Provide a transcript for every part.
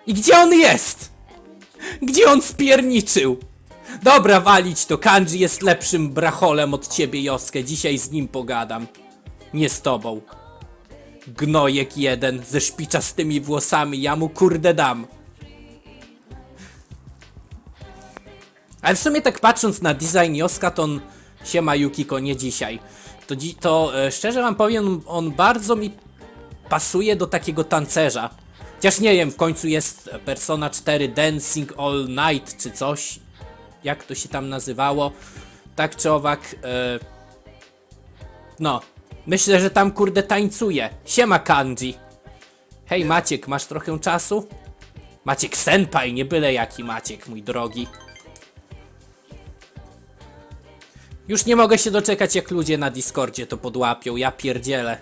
I gdzie on jest? Gdzie on spierniczył? Dobra, walić to. Kanji jest lepszym bracholem od ciebie, Josuke. Dzisiaj z nim pogadam. Nie z tobą. Gnojek jeden ze szpiczastymi włosami. Ja mu kurde dam. Ale w sumie tak patrząc na design Josuka, to on... Siema Yukiko, nie dzisiaj. To szczerze wam powiem, on bardzo mi pasuje do takiego tancerza. Chociaż nie wiem, w końcu jest Persona 4 Dancing All Night czy coś. Jak to się tam nazywało. Tak czy owak. No. Myślę, że tam kurde tańcuje. Siema Kanji. Hej Maciek, masz trochę czasu? Maciek senpai, nie byle jaki Maciek, mój drogi. Już nie mogę się doczekać, jak ludzie na Discordzie to podłapią. Ja pierdzielę.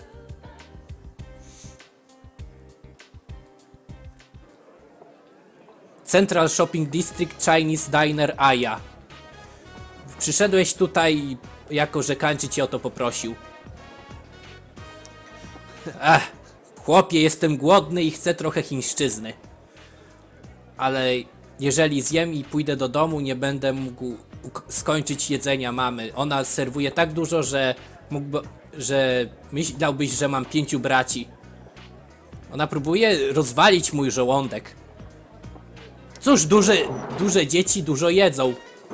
Central Shopping District Chinese Diner Aya. Przyszedłeś tutaj, jako że Kanji cię o to poprosił. Chłopie, jestem głodny i chcę trochę chińszczyzny. Ale jeżeli zjem i pójdę do domu, nie będę mógł skończyć jedzenia mamy. Ona serwuje tak dużo, że myślałbyś, że mam 5 braci. Ona próbuje rozwalić mój żołądek. Cóż, duże dzieci dużo jedzą.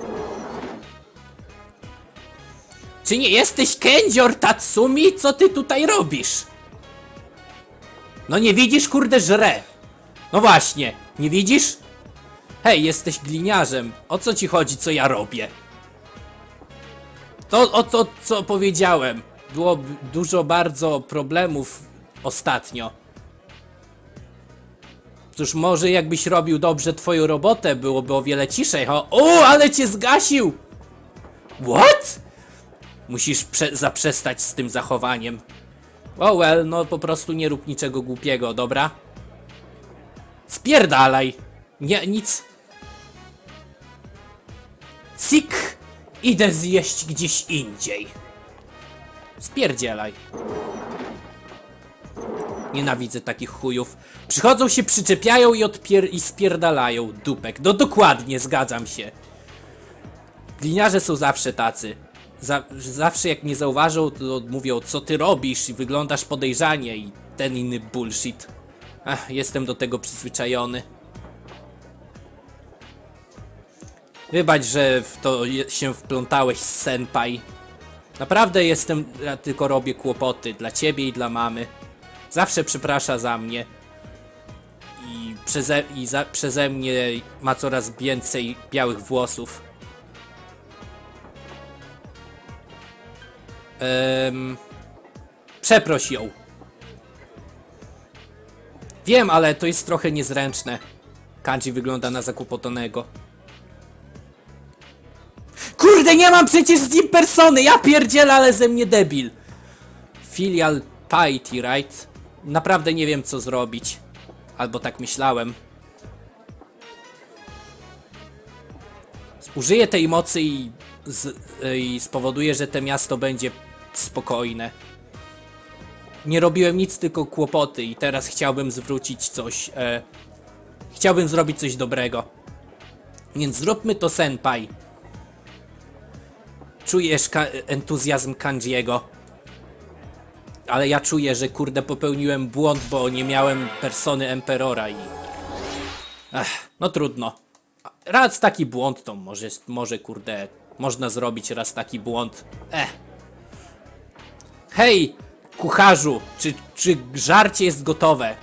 Czy nie jesteś Kędzior Tatsumi? Co ty tutaj robisz? No nie widzisz, kurde, żre. No właśnie, nie widzisz? Hej, jesteś gliniarzem. O co ci chodzi, co ja robię? To, co powiedziałem. Było dużo bardzo problemów ostatnio. Cóż, może jakbyś robił dobrze twoją robotę, byłoby o wiele ciszej. O, ale cię zgasił! What? Musisz zaprzestać z tym zachowaniem. Oh well, no po prostu nie rób niczego głupiego, dobra? Spierdalaj! Nie, nic. Sik! Idę zjeść gdzieś indziej. Spierdzielaj. Nienawidzę takich chujów. Przychodzą się, przyczepiają i spierdalają. Dupek. No dokładnie, zgadzam się. Gliniarze są zawsze tacy. Zawsze jak mnie zauważą, to mówią, co ty robisz i wyglądasz podejrzanie i ten inny bullshit. Jestem do tego przyzwyczajony. Wybacz, że w to się wplątałeś, senpai. Naprawdę ja tylko robię kłopoty dla ciebie i dla mamy. Zawsze przeprasza za mnie. I przeze mnie ma coraz więcej białych włosów. Przeproś ją. Wiem, ale to jest trochę niezręczne. Kanji wygląda na zakłopotanego. Kurde, nie mam przecież z nim persony! Ja pierdzielę, ale ze mnie debil. Filial piety, right? Naprawdę nie wiem, co zrobić. Albo tak myślałem. Użyję tej mocy i spowoduję, że to miasto będzie spokojne. Nie robiłem nic, tylko kłopoty i teraz chciałbym zwrócić coś. Chciałbym zrobić coś dobrego. Więc zróbmy to, senpai. Czujesz entuzjazm Kanjiego. Ale ja czuję, że kurde popełniłem błąd, bo nie miałem persony Emperora i... no trudno. Raz taki błąd to może kurde... Można zrobić raz taki błąd. Hej, kucharzu, czy żarcie jest gotowe?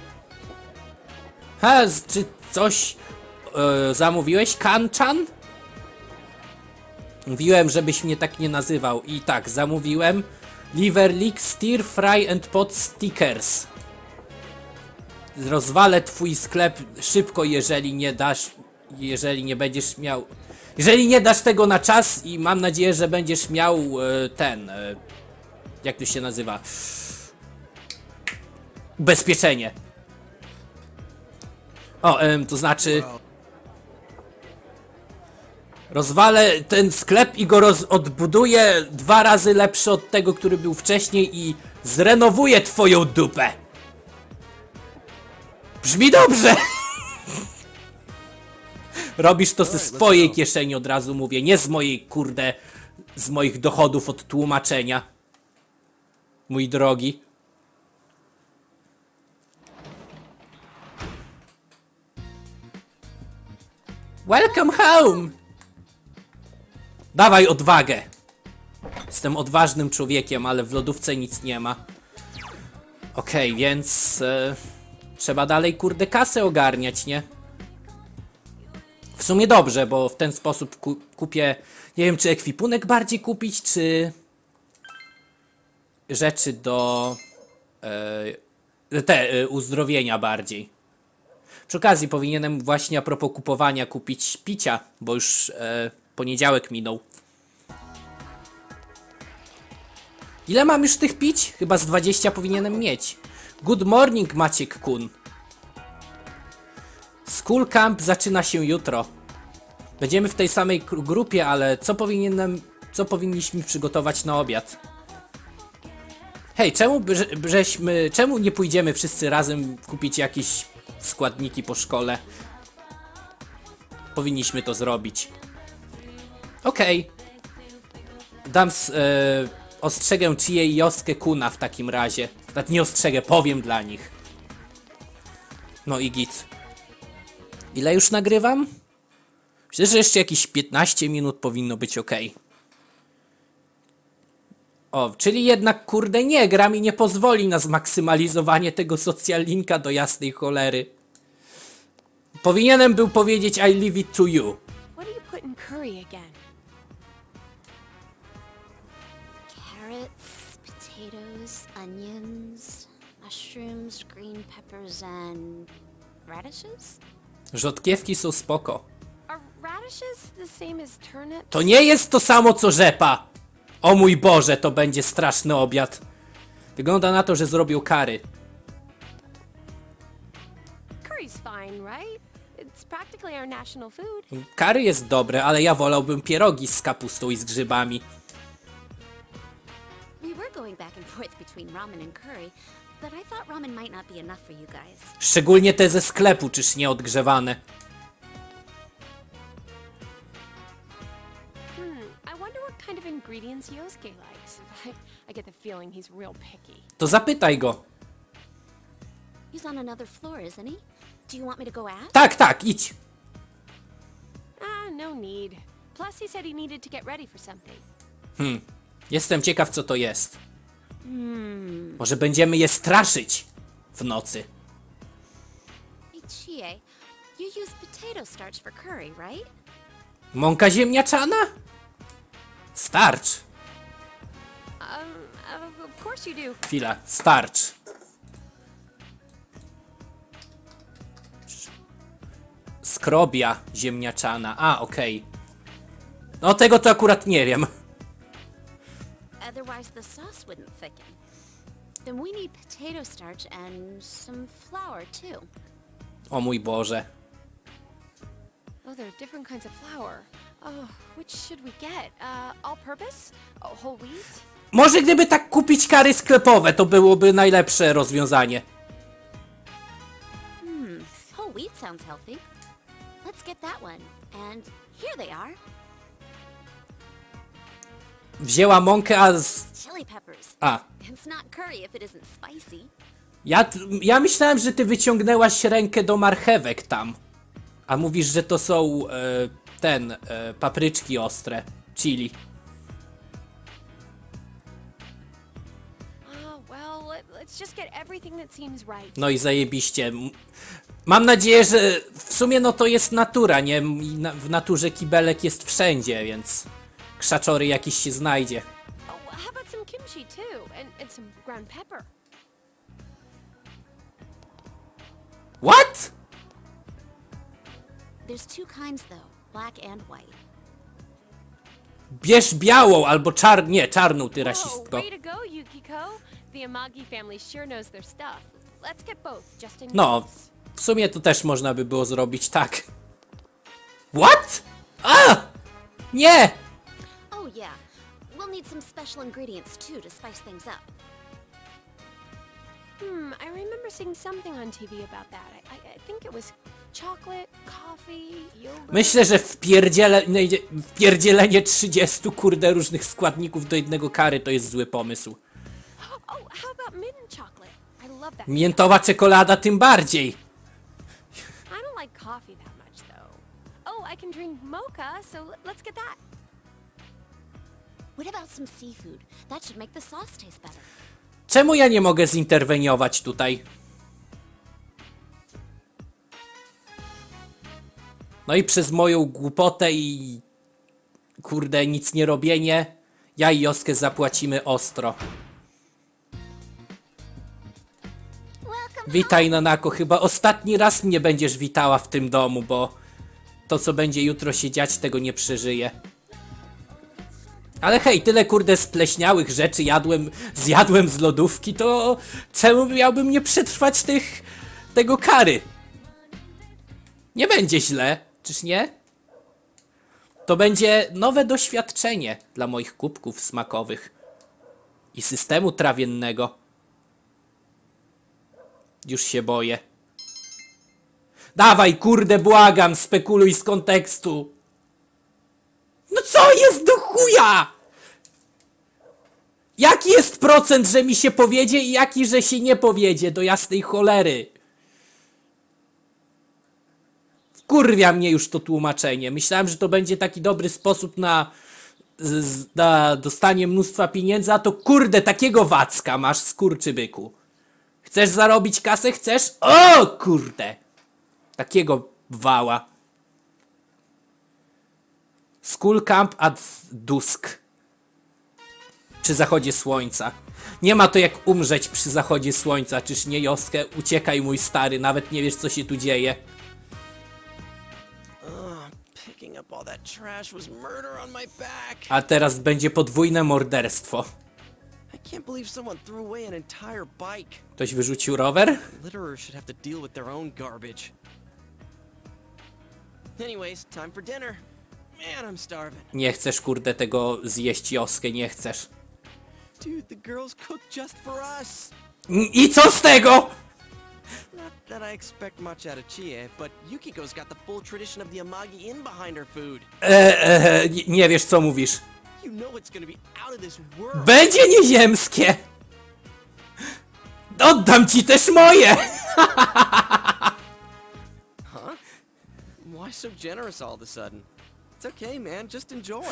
Czy coś zamówiłeś, Kanchan? Mówiłem, żebyś mnie tak nie nazywał. I tak, zamówiłem liver leek, stir fry and pot stickers. Rozwalę twój sklep szybko, jeżeli nie będziesz miał... Jeżeli nie dasz tego na czas i mam nadzieję, że będziesz miał jak to się nazywa? Ubezpieczenie. To znaczy... Rozwalę ten sklep i go odbuduję 2 razy lepszy od tego, który był wcześniej i zrenowuję twoją dupę. Brzmi dobrze! Robisz to ze swojej kieszeni, od razu mówię, nie z mojej, kurde, z moich dochodów od tłumaczenia. Mój drogi. Welcome home! Dawaj odwagę. Jestem odważnym człowiekiem, ale w lodówce nic nie ma. Okej, więc... trzeba dalej, kurde, kasę ogarniać, nie? W sumie dobrze, bo w ten sposób kupię... Nie wiem, czy ekwipunek bardziej kupić, czy... rzeczy do... uzdrowienia bardziej. Przy okazji powinienem właśnie a propos kupowania kupić picia, bo już poniedziałek minął. Ile mam już tych pić? Chyba z 20 powinienem mieć. Good morning, Maciek Kun. School Camp zaczyna się jutro. Będziemy w tej samej grupie, ale co powinniśmy przygotować na obiad? Hej, czemu nie pójdziemy wszyscy razem kupić jakieś składniki po szkole? Powinniśmy to zrobić. Okej. Ostrzegę Chię i Joskę Kuna w takim razie. Znaczy nie ostrzegę, powiem dla nich. No i git. Ile już nagrywam? Myślę, że jeszcze jakieś 15 minut powinno być ok. O, czyli jednak, kurde, nie, gra mi nie pozwoli na zmaksymalizowanie tego social linka do jasnej cholery. Powinienem był powiedzieć I leave it to you. What do you put in curry again? Carrots, potatoes, onions, mushrooms, green peppers, and radishes? Rzodkiewki są spoko. Are radishes the same as turnips? To nie jest to samo co rzepa. O mój Boże, to będzie straszny obiad. Wygląda na to, że zrobił curry. Curry's fine, right? It's practically our national food. Curry jest dobre, ale ja wolałbym pierogi z kapustą i z grzybami. We were going back and forth between ramen and curry, but I thought ramen might not be enough for you guys. Szczególnie te ze sklepu, czyż nie odgrzewane. I wonder what kind of ingredients Yosuke likes. I get the feeling he's real picky. To zapytaj go. He's on another floor, isn't he? Do you want me to go ask? Tak, tak, idź. No need. Plus he said he needed to get ready for something. Jestem ciekaw, co to jest. Może będziemy je straszyć w nocy. Hey, Chie, you use potato starch for curry, right? Mąka ziemniaczana? Starcz. Of course you do. Chwila, starcz. Skrobia ziemniaczana. A, okej. No tego to akurat nie wiem. Otherwise the sauce wouldn't thicken. Then we need potato starch and some flour too. O mój Boże. Oh, there are different kinds of flour. Oh, which should we get? All-purpose? Oh, whole wheat? Może gdyby tak kupić kary sklepowe, to byłoby najlepsze rozwiązanie. Whole wheat sounds healthy. Let's get that one. And here they are. Wzięła mąkę, a Chili peppers. A. It's not curry if it isn't spicy. Ja myślałem, że ty wyciągnęłaś rękę do marchewek tam. A mówisz, że to są papryczki ostre. Chili. Oh, well, let's just get everything that seems right. No i zajebiście. Mam nadzieję, że w sumie no to jest natura, nie? W naturze kibelek jest wszędzie, więc krzaczory jakiś się znajdzie. Oh, how about some kimchi too? And some ground pepper. What? There's two kinds though, black and white. Bierz białą albo czarną, ty rasistko. Way to go, Yukiko. The Amagi family sure knows their stuff. Let's get both, just in No, case. w sumie to też można by było zrobić tak. What? A! Nie! Oh yeah, we'll need some special ingredients too to spice things up. I remember seeing something on TV about that. I think it was chocolate, coffee, yogurt. Myślę, że wpierdzielenie 30 kurde różnych składników do jednego curry to jest zły pomysł. Oh, how about mint chocolate? I love that. Miętowa czekolada tym bardziej. I don't like coffee that much, though. Oh, I can drink mocha, so let's get that. What about some seafood? That should make the sauce taste better. Czemu ja nie mogę zinterweniować tutaj? No i przez moją głupotę i kurde nic nie robienie, ja i Joskę zapłacimy ostro. Witaj, Nanako, chyba ostatni raz mnie będziesz witała w tym domu, bo to co będzie jutro się dziać, tego nie przeżyję. Ale hej, tyle kurde spleśniałych rzeczy zjadłem z lodówki, to czemu miałbym nie przetrwać tego curry? Nie będzie źle, czyż nie? To będzie nowe doświadczenie dla moich kubków smakowych i systemu trawiennego. Już się boję. Dawaj, kurde, błagam, spekuluj z kontekstu. No co jest do chuja? Jaki jest procent, że mi się powiedzie i jaki, że się nie powiedzie, do jasnej cholery? Wkurwia mnie już to tłumaczenie. Myślałem, że to będzie taki dobry sposób na dostanie mnóstwa pieniędzy, a to kurde, takiego wacka masz, skurczybyku. Chcesz zarobić kasę? Chcesz? O kurde! Takiego wała. School camp at dusk. Przy zachodzie słońca. Nie ma to jak umrzeć przy zachodzie słońca, czyż nie, Joskę? Uciekaj, mój stary, nawet nie wiesz, co się tu dzieje. A teraz będzie podwójne morderstwo. Ktoś wyrzucił rower? Nie chcesz, kurde, tego zjeść, Joskę, nie chcesz. I co z tego? Not that I expect much out of Chie, but Yukiko's got the full tradition of the Amagi Inn behind her food. Nie wiesz, co mówisz. You know it's gonna be out of this world. Będzie nieziemskie! Oddam ci też moje! Huh? Why so generous all of a sudden? It's okay, man. Just enjoy.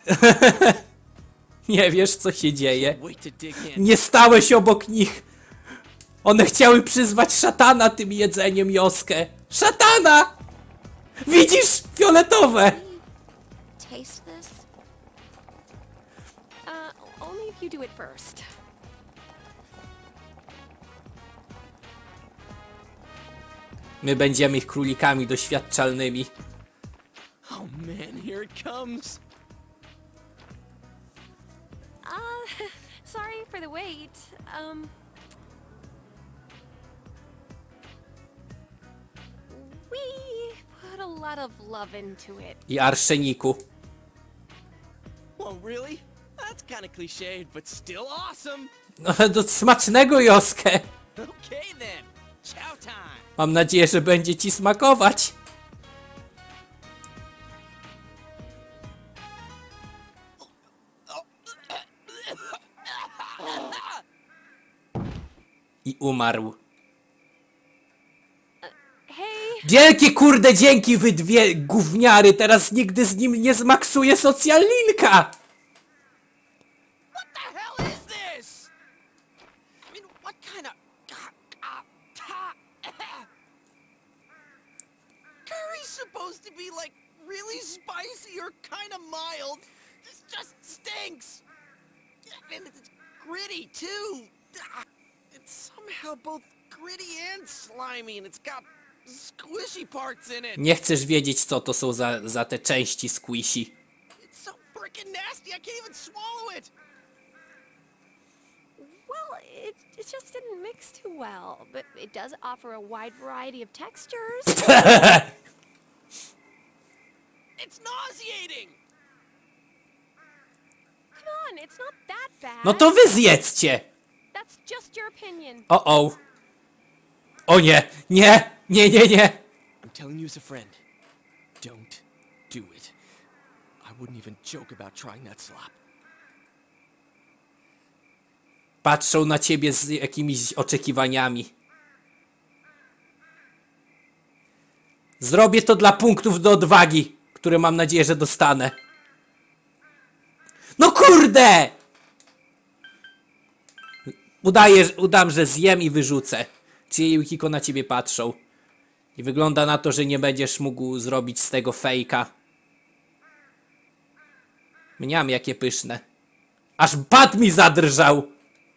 Nie wiesz, co się dzieje. Wait to dig in. Nie stałeś obok nich. One chciały przyzwać szatana tym jedzeniem, Joskę. Szatana! Widzisz? Fioletowe! Taste this? Only if you do it first. My będziemy ich królikami doświadczalnymi. Oh man, here it comes. Sorry for the wait. We put a lot of love into it. I arszeniku. Well, really? That's kind of cliched, but still awesome. No, do smacznego, Joskę. Okay then. Chow time. Mam nadzieję, że będzie ci smakować. I umarł. Hey, Wielkie kurde dzięki, wy dwie gówniary. Teraz nigdy z nim nie zmaksuję socjallinka. What the hell is this? I mean, what kind of curry's supposed to be like really spicy or kind of mild? This just stinks. And it's gritty too. It's somehow both gritty and slimy, and it's got squishy parts in it. Nie chcesz wiedzieć, co to są za te części squishy. It's so freaking nasty. I can't even swallow it. well, it just didn't mix too well, but it does offer a wide variety of textures. It's nauseating. Come on, it's not that bad. No to wy zjedzcie. That's just your opinion. O. O nie, nie, nie, nie, nie. I'm telling you as a friend. Don't do it. I wouldn't even joke about trying that slop. Patrzą na ciebie z jakimiś oczekiwaniami. Zrobię to dla punktów do odwagi, które mam nadzieję, że dostanę. No kurde! Udam, że zjem i wyrzucę. Czy Yukiko na ciebie patrzą. I wygląda na to, że nie będziesz mógł zrobić z tego fejka. Mniam, jakie pyszne. Aż bat mi zadrżał.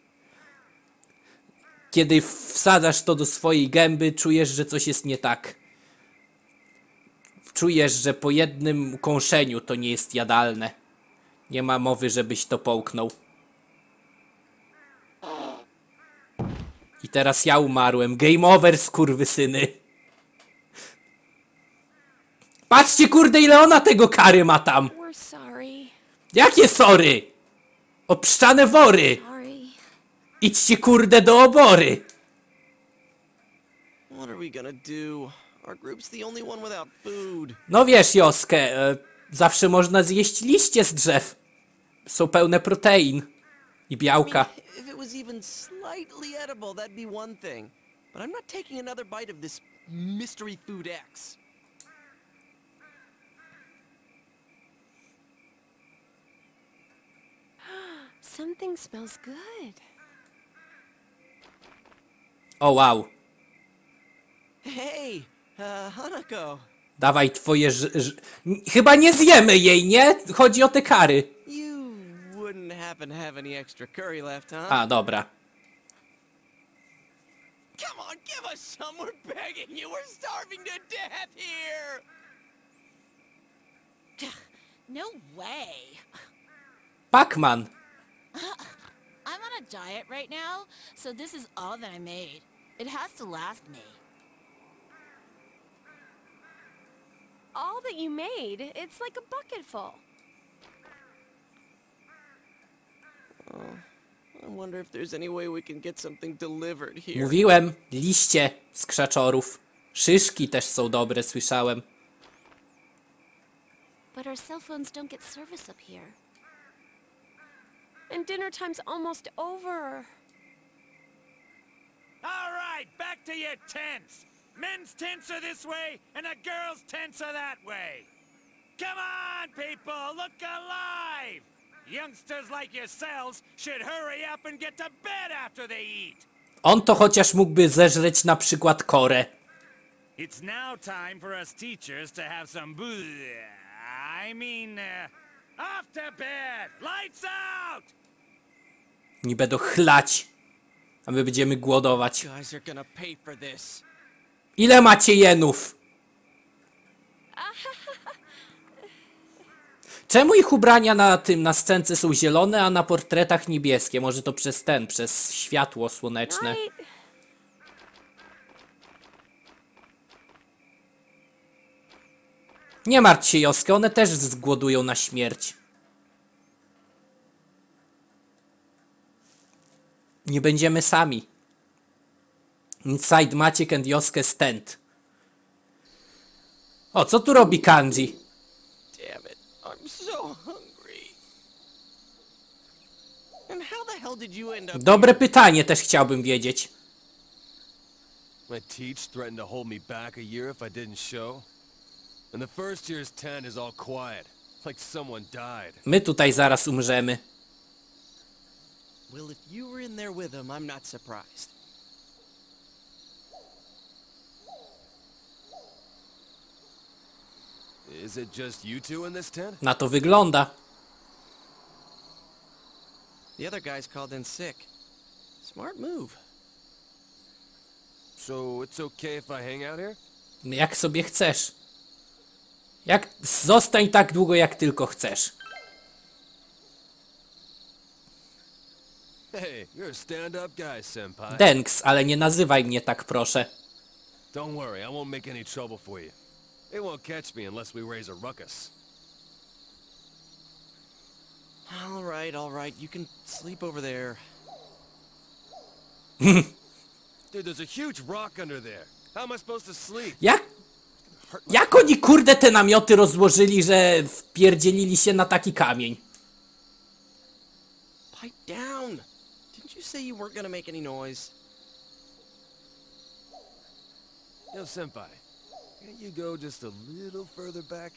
Kiedy wsadzasz to do swojej gęby, czujesz, że coś jest nie tak. Czujesz, że po jednym kąszeniu to nie jest jadalne. Nie ma mowy, żebyś to połknął. I teraz ja umarłem. Game over, skurwysyny. Patrzcie, kurde, ile ona tego kary ma tam. We're sorry. Jakie sorry? Obszczane wory. Sorry. Idźcie, kurde, do obory. What are we gonna do? Our group's the only one without food. No wiesz, Joskę, zawsze można zjeść liście z drzew. Są pełne protein i białka. If it was even slightly edible, that'd be one thing. But I'm not taking another bite of this mystery food X. Something smells good. O wow. Hey, Hanako. Dawaj twoje chyba nie zjemy jej, nie? Chodzi o te kary. You wouldn't happen to have any extra curry left, huh? A, dobra. Come on, give us some. We're begging you. We're starving to death here. No way. Pac-Man. I'm on a diet right now, so this is all that I made. It has to last me. All that you made, it's like a bucket full. I wonder if there's any way we can get something delivered here. Mówiłem, liście z krzaczorów. Szyszki też są dobre, słyszałem. But our cell phones don't get service up here. And dinner time's almost over. All right, back to your tents. Men's tents are this way, and the girls' tents are that way. Come on, people, look alive! Youngsters like yourselves should hurry up and get to bed after they eat. On to chociaż mógłby zeżreć na przykład korę. It's now time for us teachers to have some off to bed! Lights out! Nie będą chlać, a my będziemy głodować. Guys are gonna pay for this. Ile macie jenów? Czemu ich ubrania na scence są zielone, a na portretach niebieskie? Może to przez światło słoneczne. Right? Nie martw się, Joskę, one też zgłodują na śmierć. Nie będziemy sami. Inside Maciek and Joskę stand. O, co tu robi Kanji? Damn it, I'm so hungry. And how the hell did you end up Dobre pytanie, też chciałbym wiedzieć. My teach threatened to hold me back a year if I didn't show. And the first year's tent is all quiet, like someone died. My tutaj zaraz umrzemy. Well, if you were in there with them, I'm not surprised. Is it just you two in this tent? Na to wygląda. The other guys called in sick. Smart move. So it's okay if I hang out here? Jak sobie chcesz. Zostań tak długo, jak tylko chcesz. Hey, you're a stand-up guy, senpai. Denks, ale nie nazywaj mnie tak, proszę. Don't worry, I won't make any trouble for you. They won't catch me unless we raise a ruckus. All right. You can sleep over there. Dude, there's a huge rock under there. How am I supposed to sleep? Jak? hurt my... Jak oni kurde te namioty rozłożyli, że wpierdzielili się na taki kamień? Pipe down. Didn't you say you weren't gonna make any noise? Yo, senpai, can't you go just a little further back?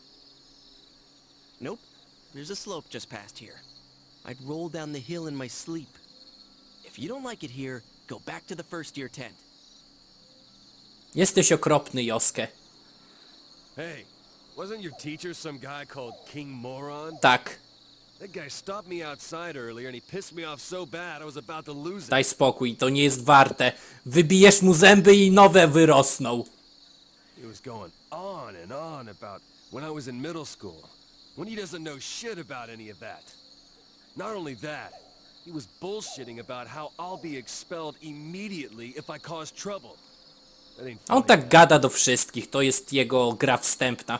Nope. There's a slope just past here. I'd roll down the hill in my sleep. If you don't like it here, go back to the first year tent. Jesteś okropny, Josuke. Hey, wasn't your teacher some guy called King Moron? Tak, That guy stopped me outside earlier and he pissed me off so bad I was about to lose it. daj spokój, to nie jest warte. Wybijesz mu zęby i nowe wyrosną. He was going on about when I was in middle school, when he doesn't know shit about any of that. Not only that, he was bullshitting about how I'll be expelled immediately if I cause trouble. That ain't On funny. tak gada do wszystkich, to jest jego gra wstępna.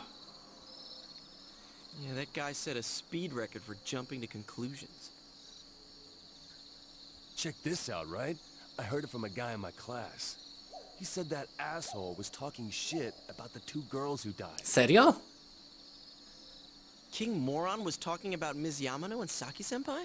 Yeah, that guy set a speed record for jumping to conclusions. Check this out, right? I heard it from a guy in my class. He said that asshole was talking shit about the 2 girls who died. Serio? King Moron was talking about Ms. Yamano and Saki-senpai?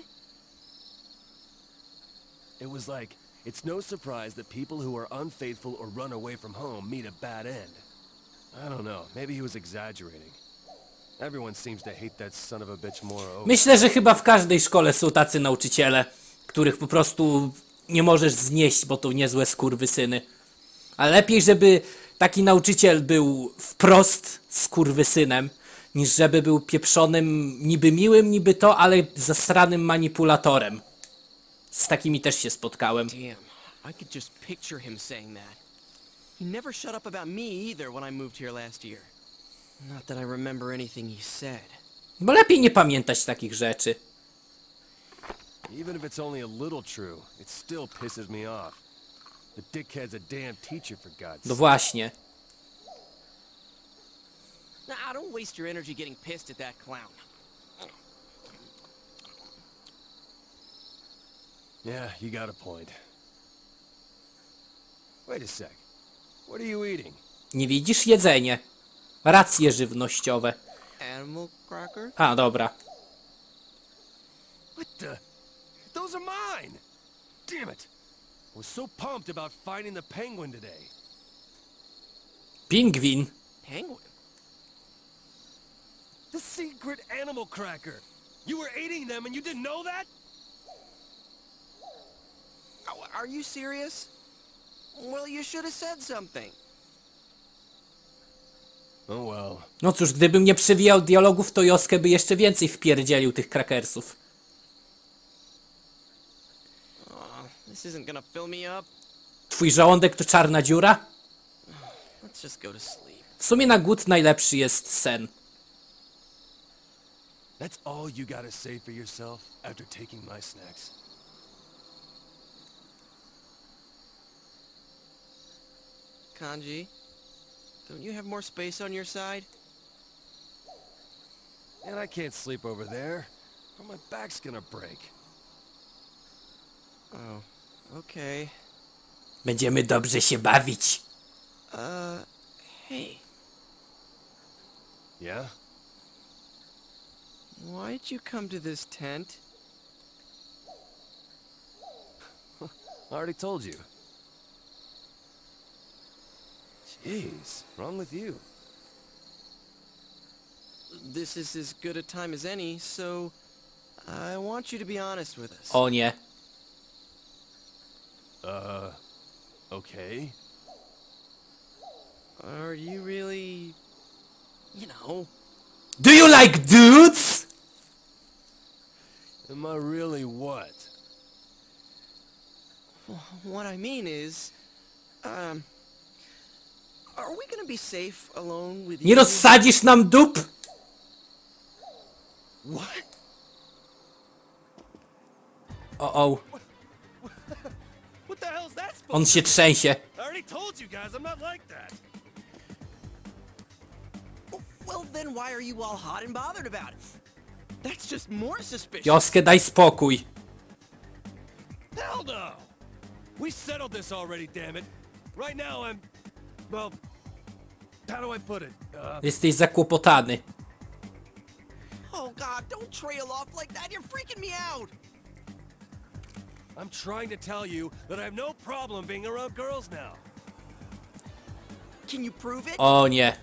It was like, it's no surprise that people who are unfaithful or run away from home meet a bad end. I don't know, maybe he was exaggerating. Everyone seems to hate that son of a bitch more. Myślę, że chyba w każdej szkole są tacy nauczyciele, których po prostu nie możesz znieść, bo to niezłe skurwysyny. Ale lepiej, żeby taki nauczyciel był wprost skurwysynem, niż żeby był pieprzonym, niby miłym, niby to, ale zasranym manipulatorem. Z takimi też się spotkałem. Damn, I could just picture him saying that. He never shut up about me either when I moved here last year. Not that I remember anything he said. Bo lepiej nie pamiętać takich rzeczy. Even if it's only a little true, it still pisses me off. The dickhead's a damn teacher, for God's No sake. właśnie. Nah, don't waste your energy getting pissed at that clown. Yeah, you got a point. Wait a sec. What are you eating? Nie widzisz? Jedzenie. Racje żywnościowe. Animal cracker? A, dobra. What the? Those are mine! Damn it! I was so pumped about finding the penguin today. Pingwin. Penguin? The secret animal cracker! You were eating them and you didn't know that? Oh, are you serious? Well, you should have said something. Oh well. No cóż, gdybym nie przewijał dialogów, to Josuke by jeszcze więcej wpierdzielił tych krakersów. This isn't gonna fill me up. Twój żołądek to czarna dziura? Let's just go to sleep. W sumie na głód najlepszy jest sen. That's all you gotta say for yourself after taking my snacks. Kanji, don't you have more space on your side? And I can't sleep over there, or my back's gonna break. Oh, okay. Będziemy dobrze się bawić. Hey, Yeah? why'd you come to this tent? I already told you. Jeez, wrong with you? This is as good a time as any, so I want you to be honest with us. O nie. Okay. Are you really, you know, Do you like dudes? Am I really what? what I mean is, are we gonna be safe alone with Nie you? rozsadzisz nam dup? What? O. What the hell's that supposed On się trzęsie. I already told you guys I'm not like that. Well, then why are you all hot and bothered about it? That's just more suspicious. Josuke, daj spokój. Hell no! We settled this already, damn it. Right now I'm... well... How do I put it? Jesteś zakłopotany. Oh God, don't trail off like that. You're freaking me out. I'm trying to tell you that I have no problem being around girls now. Can you prove it? O nie.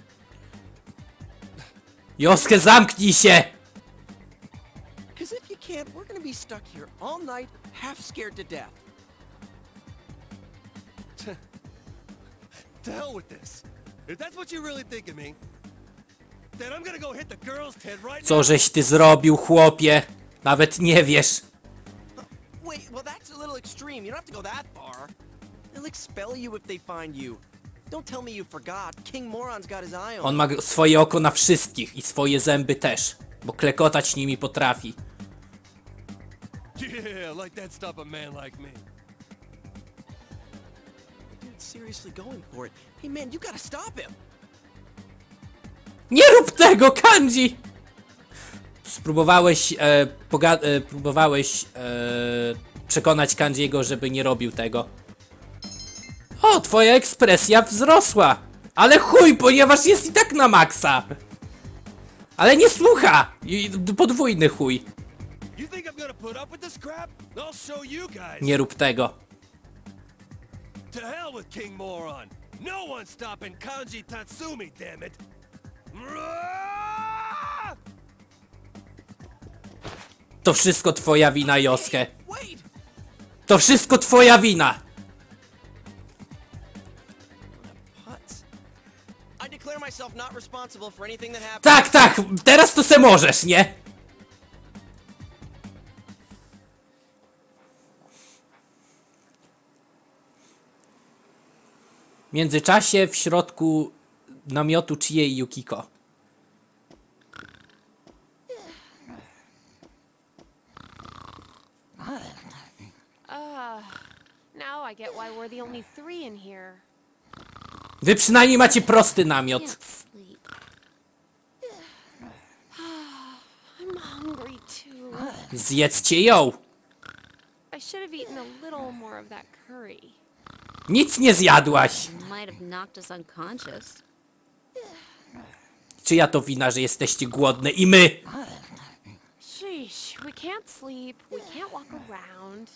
Joskę, zamknij się! Because if you can't, we're gonna be stuck here all night, half scared to death. To hell with this. If that's what you really think of me, then I'm gonna go hit the girls' tent right now. Co żeś ty zrobił, chłopie? Nawet nie wiesz. Wait, well that's a little extreme. You don't have to go that far. They'll expel you if they find you. Don't tell me you forgot. King Moron's got his eye on On ma swoje oko na wszystkich i swoje zęby też, bo klekotać nimi potrafi. Yeah, like that stop a man like me. Dude's seriously going for it. Hey man, you gotta stop him. Nie rób tego, Kanji! Spróbowałeś, przekonać Kanjiego, żeby nie robił tego. O, twoja ekspresja wzrosła! Ale chuj, ponieważ jest i tak na maksa! Ale nie słucha! I podwójny chuj. You think I'm gonna put up with this crap? I'll show you guys. Nie rób tego. To hell with King Moron. No one's stopping Kanji Tatsumi, damn it. To wszystko twoja wina, Josuke. Wait! To wszystko twoja wina! Putz. I declare myself not responsible for anything that happened. Tak, tak! Teraz to se możesz, nie? W międzyczasie w środku namiotu Chie i Yukiko. Now I get why we're the only 3 in here. Wy przynajmniej macie prosty namiot. Sleep. I'm hungry too. Zjedzcie ją! I should have eaten a little more of that curry. Nic nie zjadłaś! Might have knocked us unconscious. Czyja to wina, że jesteście głodne i my? Sheesh, we can't sleep, we can't walk around.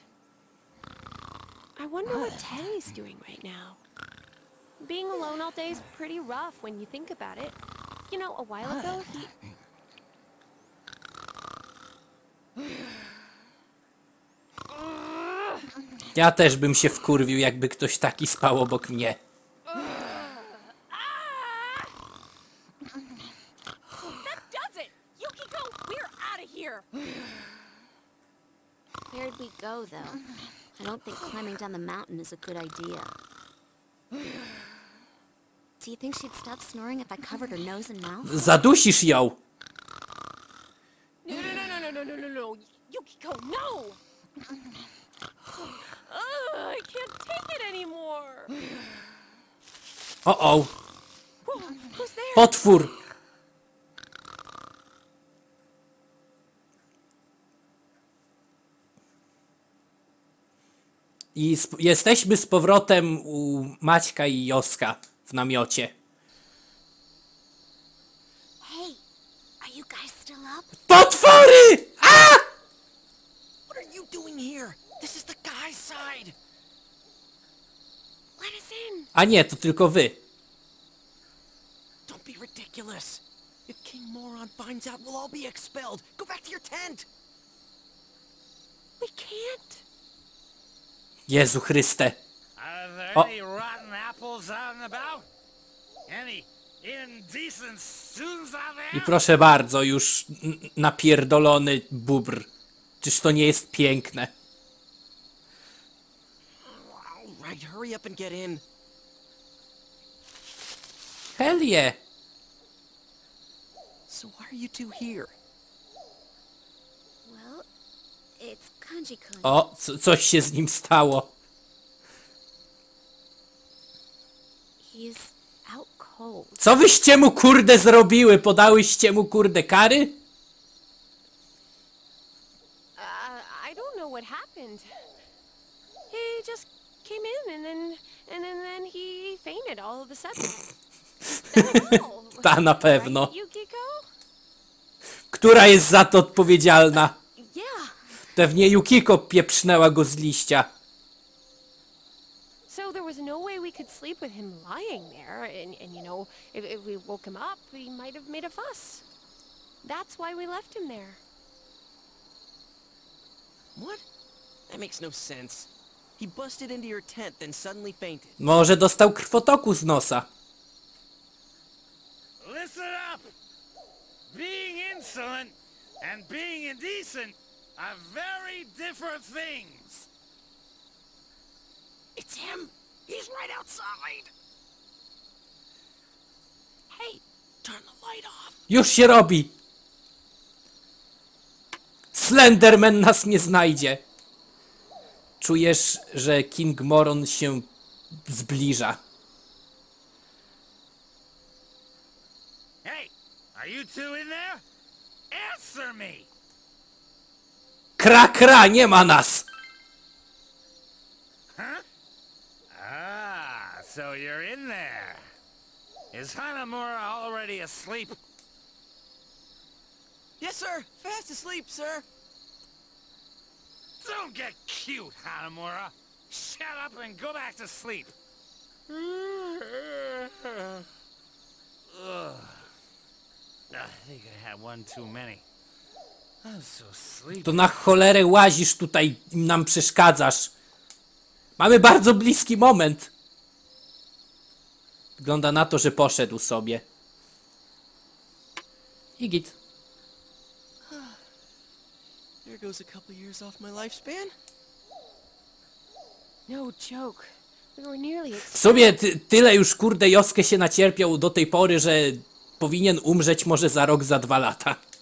I wonder what Teddy's doing right now. Being alone all day is pretty rough when you think about it. You know, a while ago he... Ja też bym się wkurwił, jakby ktoś taki spał obok mnie. That does it! Yukiko, we're out of here! Where'd we go, though? I don't think climbing down the mountain is a good idea. Do you think she'd stop snoring if I covered her nose and mouth? Zadusisz ją! No. Yukiko, no! I can't take it anymore! O-o! Who's there? Potwór! I jesteśmy z powrotem u Maćka i Joska w namiocie. Hey, are you guys still up? Potwory! A! What are you doing here? This is the guy's side. Let us in! A nie, to tylko wy. Don't be ridiculous. If King Moron finds out, we'll all be expelled. Go back to your tent. We can't! Jezu Chryste. Are there Oh. any rotten apples out and about? Any indecent students out I there? proszę bardzo, już napierdolony bubr. Czyż to nie jest piękne? All right, hurry up and get in. Hell yeah. So why are you two here? Well, it's Kanji-kun. O, coś się z nim stało. He's out cold. Co wyście mu kurde zrobiły? Podałyście mu kurde kary? I don't know what happened. He just came in and then he fainted all of a sudden. will. Ta na pewno. Right, Yukiko? Która jest za to odpowiedzialna? Yeah. Pewnie Yukiko pieprznęła go z liścia. So there was no way we could sleep with him lying there, and you know, if we woke him up, he might have made a fuss. That's why we left him there. What? That makes no sense. He busted into your tent, then suddenly fainted. Może dostał krwotoku z nosa. Listen up! Being insolent and being indecent are very different things. It's him! He's right outside! Hey, turn the light off. Już się robi! Slenderman nas nie znajdzie. Czujesz, że King Moron się zbliża. Hey, are you two in there? Answer me! Kra, kra, nie ma nas! Ah, so you're in there. Is Hanamura already asleep? Yes, sir. Fast asleep, sir. Don't get cute, Hanamura. Shut up and go back to sleep. Ugh. I think I had one too many. I'm so sleepy. To na cholerę łazisz tutaj i nam przeszkadzasz. Mamy bardzo bliski moment. Wygląda na to, że poszedł sobie. I git. There goes a couple years off my lifespan. No joke. We were nearly at W sumie tyle już kurde Josuke się nacierpiał do tej pory, że powinien umrzeć może za rok, za 2 lata.